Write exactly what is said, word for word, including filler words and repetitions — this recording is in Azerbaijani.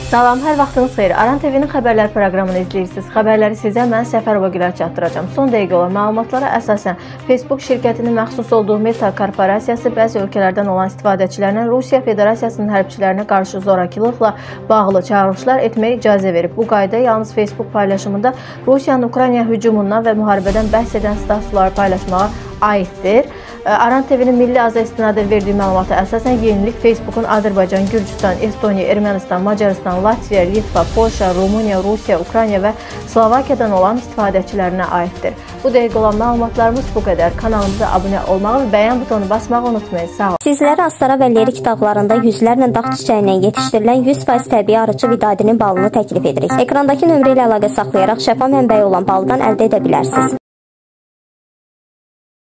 Salam, hər vaxtınız xeyir. Aran T V-nin xəbərlər proqramını izləyirsiniz. Xəbərləri sizə mən Səfərova Gülər çatdıracağam. Son dəqiqə olan məlumatlara əsasən Facebook şirkətinin məxsus olduğu Meta korporasiyası bəzi ölkələrdən olan istifadəçilərinə Rusiya Federasiyasının hərbçilərinə qarşı zorakılıqla bağlı çağırışlar etməyə icazə verib. Bu qayda yalnız Facebook paylaşımında Rusiyanın Ukraynaya hücumundan və müharibədən bəhs edən statusları paylaşmağa aiddir. Aran T V-nin Milli Aza istinadən verdiyi məlumata əsasən yenilik Facebookun Azərbaycan, Gürcüstan, Estoniya, Ermənistan, Macarıstan, Latviya, Litva, Polşa, Rumıniya, Rusiya, Ukrayna və Slovakiyadan olan istifadəçilərinə aiddir. Bu dəqiqə olan məlumatlarımız bu qədər. Kanalımıza abunə olmağı və bəyən butonu basmağı unutmayın. Sağ olun. Sizlərə Astara və Lerik dağlarında yüzlərlə dağ çiçəyindən yetişdirilən yüz faiz təbii arıcı vidadinin balını təklif edirik. Ekrandakı nömrə ilə əlaqə saxlayaraq şəfa mənbəyi olan baldan əldə edə bilərsiniz.